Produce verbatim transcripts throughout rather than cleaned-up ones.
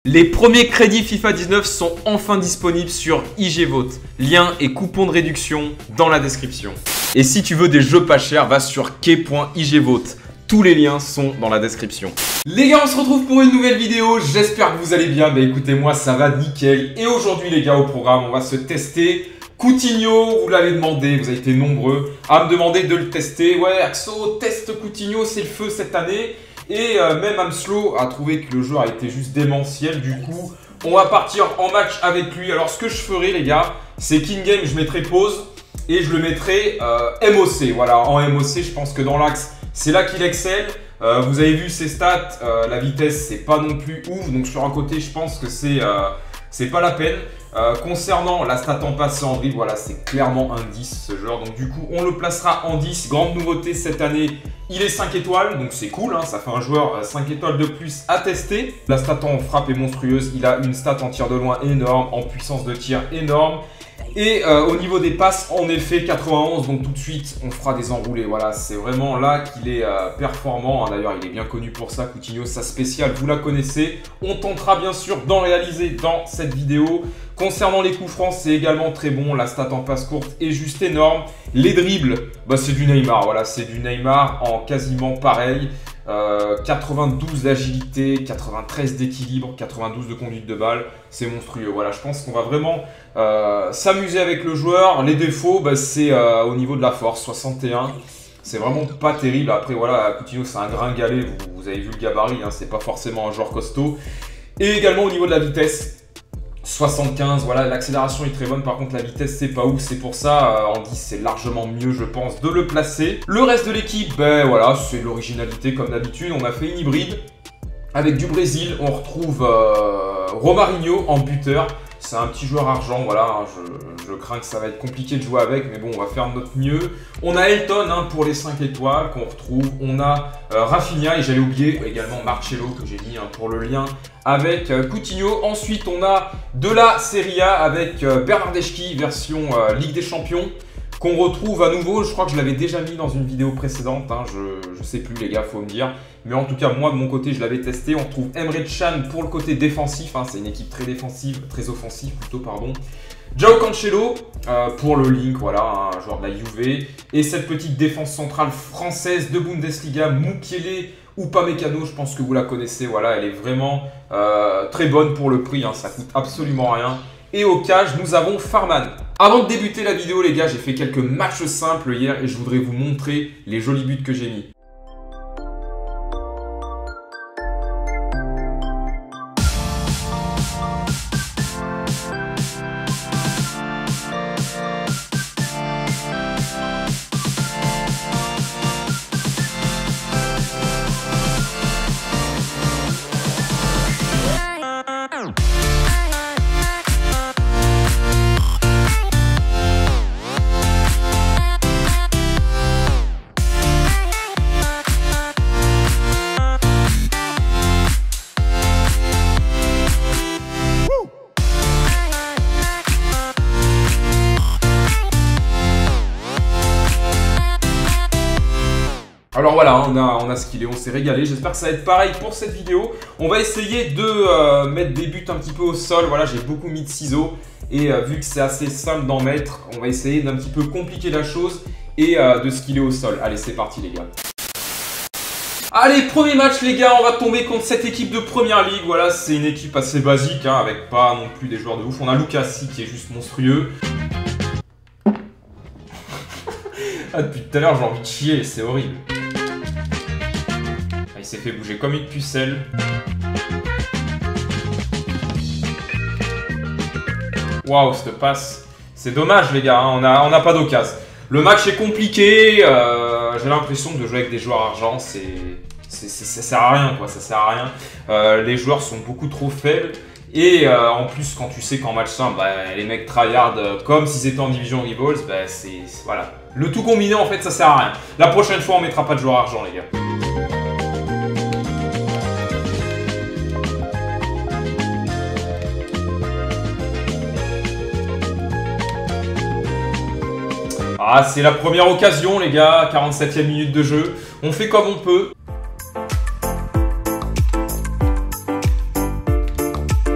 Les premiers crédits FIFA dix-neuf sont enfin disponibles sur I G Vote. Lien et coupon de réduction dans la description. Et si tu veux des jeux pas chers, va sur key point I G Vote. Tous les liens sont dans la description. Les gars, on se retrouve pour une nouvelle vidéo. J'espère que vous allez bien. Bah écoutez, moi ça va nickel. Et aujourd'hui les gars, au programme, on va se tester Coutinho. Vous l'avez demandé, vous avez été nombreux à me demander de le tester. Ouais, Axo, teste Coutinho, c'est le feu cette année. Et euh, même Amslo a trouvé que le jeu a été juste démentiel. Du coup, on va partir en match avec lui. Alors, ce que je ferai, les gars, c'est qu'in-game, je mettrai pause et je le mettrai euh, M O C. Voilà, en M O C, je pense que dans l'axe, c'est là qu'il excelle. Euh, vous avez vu ses stats, euh, la vitesse, c'est pas non plus ouf. Donc, sur un côté, je pense que c'est euh, c'est pas la peine. Euh, concernant la stat en passe et en dribble, voilà, c'est clairement un dix ce genre. Donc, du coup, on le placera en dix. Grande nouveauté cette année. Il est cinq étoiles, donc c'est cool, hein, ça fait un joueur cinq étoiles de plus à tester. La stat en frappe est monstrueuse, il a une stat en tir de loin énorme, en puissance de tir énorme. Et euh, au niveau des passes, en effet, quatre-vingt-onze, donc tout de suite, on fera des enroulés. Voilà, c'est vraiment là qu'il est euh, performant. Hein. D'ailleurs, il est bien connu pour ça, Coutinho, sa spéciale, vous la connaissez. On tentera bien sûr d'en réaliser dans cette vidéo. Concernant les coups francs, c'est également très bon. La stat en passe courte est juste énorme. Les dribbles, bah, c'est du Neymar. Voilà, c'est du Neymar en quasiment pareil. Euh, quatre-vingt-douze d'agilité, quatre-vingt-treize d'équilibre, quatre-vingt-douze de conduite de balle, c'est monstrueux. Voilà, je pense qu'on va vraiment euh, s'amuser avec le joueur. Les défauts, bah, c'est euh, au niveau de la force, soixante et un. C'est vraiment pas terrible. Après, voilà, Coutinho, c'est un gringalet. Vous, vous avez vu le gabarit, hein, c'est pas forcément un joueur costaud. Et également au niveau de la vitesse. soixante-quinze, voilà, l'accélération est très bonne, par contre la vitesse c'est pas ouf, c'est pour ça, euh, en dix c'est largement mieux je pense de le placer. Le reste de l'équipe, ben voilà, c'est l'originalité comme d'habitude, on a fait une hybride. Avec du Brésil, on retrouve euh, Romarinho en buteur. C'est un petit joueur argent, voilà, hein, je, je crains que ça va être compliqué de jouer avec, mais bon, on va faire de notre mieux. On a Elton hein, pour les cinq étoiles qu'on retrouve. On a euh, Rafinha, et j'allais oublier également Marcelo que j'ai mis hein, pour le lien avec euh, Coutinho. Ensuite, on a de la Serie A avec euh, Bernardeschi, version euh, Ligue des Champions, qu'on retrouve à nouveau. Je crois que je l'avais déjà mis dans une vidéo précédente, hein, je, je sais plus les gars, faut me dire. Mais en tout cas, moi de mon côté, je l'avais testé. On retrouve Emre Can pour le côté défensif, hein, c'est une équipe très défensive, très offensive plutôt, pardon. João Cancelo euh, pour le Link, voilà, un joueur de la Juve. Et cette petite défense centrale française de Bundesliga, Mukiele Upamecano, je pense que vous la connaissez, voilà, elle est vraiment euh, très bonne pour le prix, hein, ça coûte absolument rien. Et au cage, nous avons Farman. Avant de débuter la vidéo, les gars, j'ai fait quelques matchs simples hier et je voudrais vous montrer les jolis buts que j'ai mis. Alors voilà, on a, on a ce qu'il est, on s'est régalé. J'espère que ça va être pareil pour cette vidéo. On va essayer de euh, mettre des buts un petit peu au sol. Voilà, j'ai beaucoup mis de ciseaux. Et euh, vu que c'est assez simple d'en mettre, on va essayer d'un petit peu compliquer la chose et euh, de skiller au sol. Allez, c'est parti les gars. Allez, premier match les gars, on va tomber contre cette équipe de première ligue. Voilà, c'est une équipe assez basique, hein, avec pas non plus des joueurs de ouf. On a Lucasi qui est juste monstrueux. Ah, depuis tout à l'heure, j'ai envie de chier, c'est horrible. Il s'est fait bouger comme une pucelle. Waouh, cette passe. C'est dommage, les gars, hein, on n'a on a pas d'occasion. Le match est compliqué. Euh, J'ai l'impression de jouer avec des joueurs argent. C'est, ça sert à rien, quoi. Ça sert à rien. Euh, les joueurs sont beaucoup trop faibles. Et euh, en plus, quand tu sais qu'en match simple, bah, les mecs tryhard euh, comme s'ils étaient en division Rivals, bah, c'est voilà. Le tout combiné, en fait, ça sert à rien. La prochaine fois, on mettra pas de joueurs argent, les gars. Ah, c'est la première occasion, les gars. quarante-septième minute de jeu. On fait comme on peut.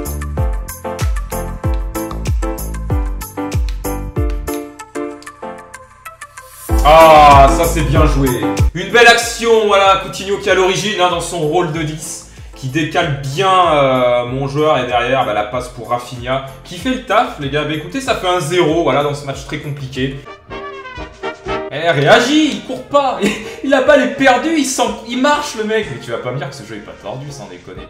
Ah, ça c'est bien joué. Une belle action, voilà, Coutinho qui est à l'origine hein, dans son rôle de dix, qui décale bien euh, mon joueur et derrière bah, la passe pour Rafinha, qui fait le taf les gars. Bah écoutez, ça fait un zéro, voilà, dans ce match très compliqué. Eh, réagis, il court pas, il a pas les perdus, il, sent... il marche le mec. Mais tu vas pas me dire que ce jeu est pas tordu, sans déconner.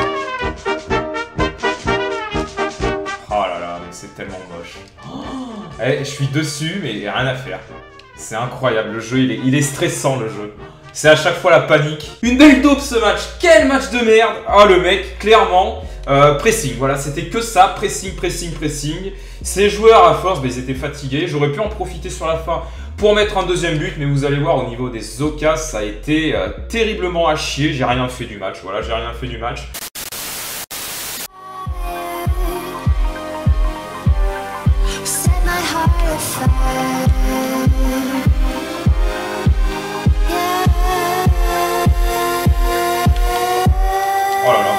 Oh là là, mais c'est tellement moche. Oh, eh, je suis dessus, mais rien à faire. C'est incroyable, le jeu, il est, il est stressant le jeu. C'est à chaque fois la panique. Une belle dope ce match, quel match de merde. Ah le mec, clairement, euh, pressing, voilà, c'était que ça, pressing, pressing, pressing. Ces joueurs à force, bah, ils étaient fatigués. J'aurais pu en profiter sur la fin pour mettre un deuxième but, mais vous allez voir au niveau des occasions, ça a été euh, terriblement à chier. J'ai rien fait du match, voilà, j'ai rien fait du match. Oh là là.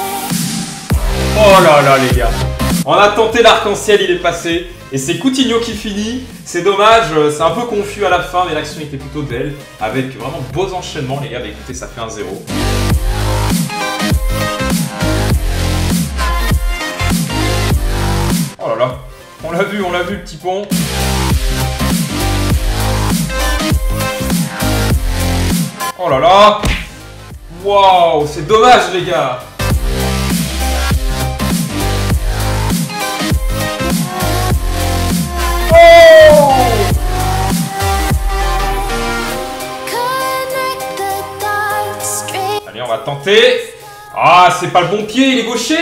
Oh là là les gars. On a tenté l'arc-en-ciel, il est passé. Et c'est Coutinho qui finit. C'est dommage, c'est un peu confus à la fin, mais l'action était plutôt belle. Avec vraiment de beaux enchaînements les gars. Bah, écoutez, ça fait un zéro. Oh là là. On l'a vu, on l'a vu le petit pont. Oh là là. Waouh, c'est dommage les gars. Oh! Allez, on va tenter. Ah, c'est pas le bon pied, il est gaucher.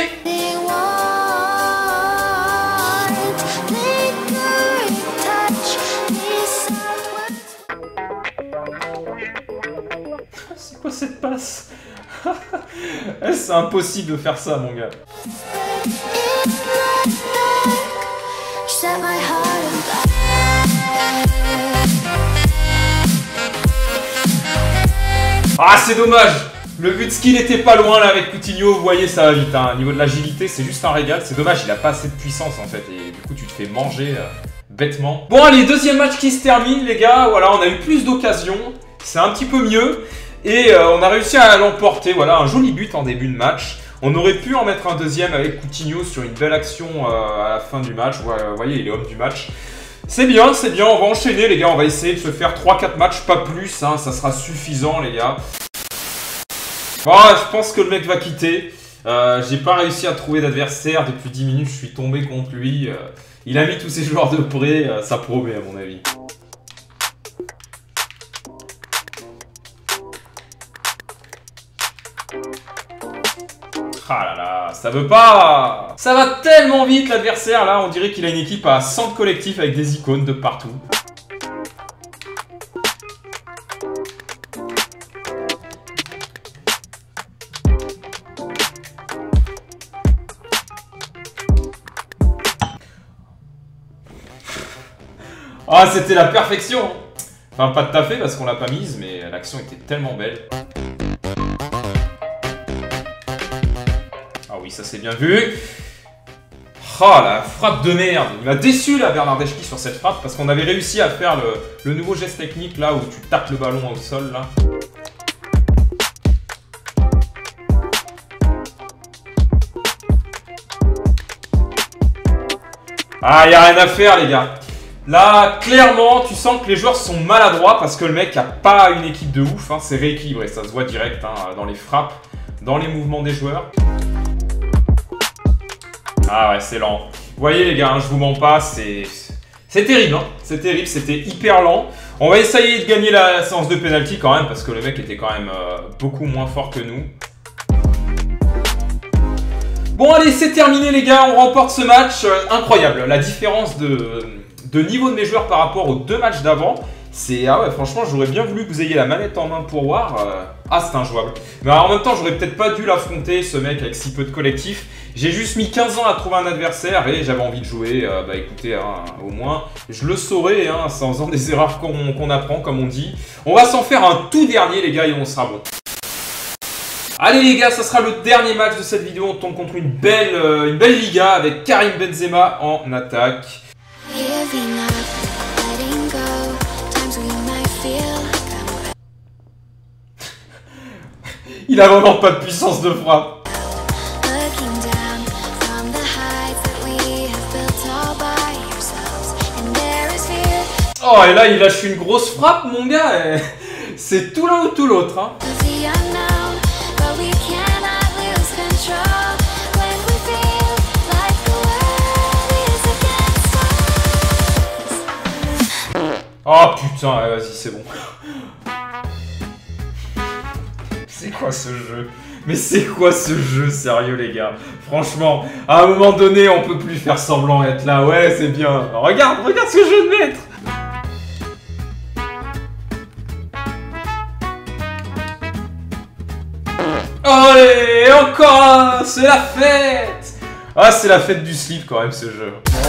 C'est quoi cette passe? C'est impossible de faire ça, mon gars. Ah, c'est dommage. Le but skill était pas loin là avec Coutinho. Vous voyez, ça va vite. Hein. Au niveau de l'agilité, c'est juste un régal. C'est dommage, il a pas assez de puissance en fait. Et du coup, tu te fais manger euh, bêtement. Bon, allez, deuxième match qui se termine, les gars. Voilà, on a eu plus d'occasions. C'est un petit peu mieux. Et euh, on a réussi à l'emporter. Voilà, un joli but en début de match. On aurait pu en mettre un deuxième avec Coutinho sur une belle action euh, à la fin du match. Vous voyez, il est homme du match. C'est bien, c'est bien. On va enchaîner, les gars. On va essayer de se faire trois quatre matchs, pas plus. Hein, ça sera suffisant, les gars. Bon, je pense que le mec va quitter. Euh, J'ai pas réussi à trouver d'adversaire. Depuis dix minutes, je suis tombé contre lui. Euh, il a mis tous ses joueurs de près. Euh, ça promet, à mon avis. Ah là là, ça veut pas. Ça va tellement vite l'adversaire là, on dirait qu'il a une équipe à centre collectif avec des icônes de partout. Ah, c'était la perfection. Enfin, pas tout à fait parce qu'on l'a pas mise, mais l'action était tellement belle. Ah oui, ça c'est bien vu. Oh, la frappe de merde. Il m'a déçu là, Bernardeschi, sur cette frappe, parce qu'on avait réussi à faire le, le nouveau geste technique là, où tu tapes le ballon au sol là. Ah, y a rien à faire les gars. Là, clairement, tu sens que les joueurs sont maladroits parce que le mec a pas une équipe de ouf, hein, c'est rééquilibré, ça se voit direct hein, dans les frappes, dans les mouvements des joueurs. Ah ouais, c'est lent. Vous voyez les gars, hein, je vous mens pas, c'est c'est terrible, hein, c'est terrible, c'était hyper lent. On va essayer de gagner la séance de pénalty quand même parce que le mec était quand même euh, beaucoup moins fort que nous. Bon allez, c'est terminé les gars, on remporte ce match. Euh, incroyable, la différence de... de niveau de mes joueurs par rapport aux deux matchs d'avant, c'est... Ah ouais, franchement, j'aurais bien voulu que vous ayez la manette en main pour voir. Euh... Ah, c'est injouable. Mais alors, en même temps, j'aurais peut-être pas dû l'affronter, ce mec, avec si peu de collectif. J'ai juste mis quinze ans à trouver un adversaire et j'avais envie de jouer. Euh, bah écoutez, hein, au moins, je le saurai, hein, c'est en faisant des erreurs qu'on qu'on apprend, comme on dit. On va s'en faire un tout dernier, les gars, et on sera bon. Allez les gars, ça sera le dernier match de cette vidéo. On tombe contre une belle, euh, une belle Liga avec Karim Benzema en attaque. Giving up, letting go, times we Il a vraiment pas de puissance de frappe. Oh, et là, il lâche une grosse frappe, mon gars. C'est tout l'un ou tout l'autre. Hein. Oh putain, ouais, vas-y, c'est bon. C'est quoi ce jeu? Mais c'est quoi ce jeu, sérieux les gars? Franchement, à un moment donné, on peut plus faire semblant d'être là. Ouais, c'est bien. Regarde, regarde ce que je viens de mettre. Allez, encore, c'est la fête. Ah, c'est la fête du slip quand même, ce jeu.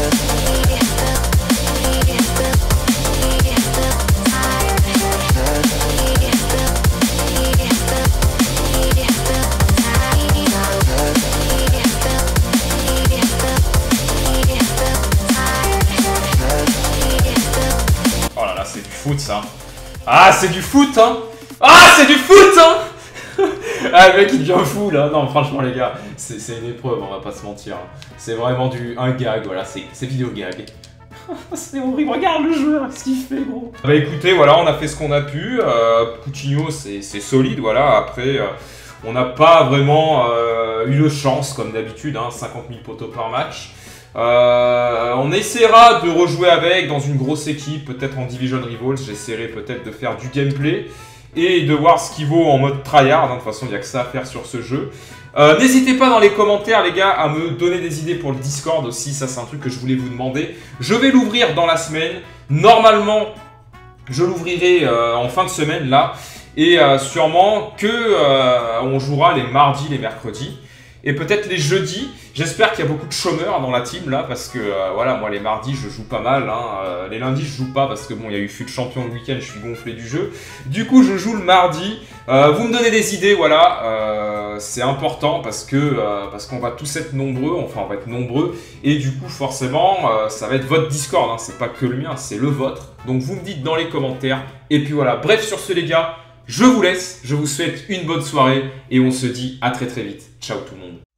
C'est du foot ça. Ah c'est du foot hein. Ah c'est du foot hein. Ah le mec il devient fou là. Non franchement les gars, c'est une épreuve, on va pas se mentir. C'est vraiment du un gag, voilà, c'est vidéo gag. C'est horrible, regarde le joueur, ce qu'il fait gros. Bah écoutez, voilà, on a fait ce qu'on a pu. Euh, Coutinho c'est solide, voilà. Après, euh, on n'a pas vraiment euh, eu de chance comme d'habitude, hein, cinquante mille poteaux par match. Euh, on essaiera de rejouer avec dans une grosse équipe, peut-être en Division Rivals. J'essaierai peut-être de faire du gameplay et de voir ce qu'il vaut en mode tryhard. De toute façon, il n'y a que ça à faire sur ce jeu. Euh, N'hésitez pas dans les commentaires, les gars, à me donner des idées pour le Discord aussi. Ça, c'est un truc que je voulais vous demander. Je vais l'ouvrir dans la semaine. Normalement, je l'ouvrirai euh, en fin de semaine, là. Et euh, sûrement que euh, on jouera les mardis, les mercredis. Et peut-être les jeudis. J'espère qu'il y a beaucoup de chômeurs dans la team là, parce que euh, voilà, moi les mardis je joue pas mal, hein. euh, les lundis je joue pas parce que bon, il y a eu fut champion le week-end, je suis gonflé du jeu. Du coup je joue le mardi. Euh, vous me donnez des idées, voilà, euh, c'est important parce que euh, parce qu'on va tous être nombreux, enfin on va être nombreux, et du coup forcément euh, ça va être votre Discord, hein. C'est pas que le mien, c'est le vôtre. Donc vous me dites dans les commentaires. Et puis voilà, bref sur ce les gars, je vous laisse, je vous souhaite une bonne soirée et on se dit à très très vite. Ciao tout le monde.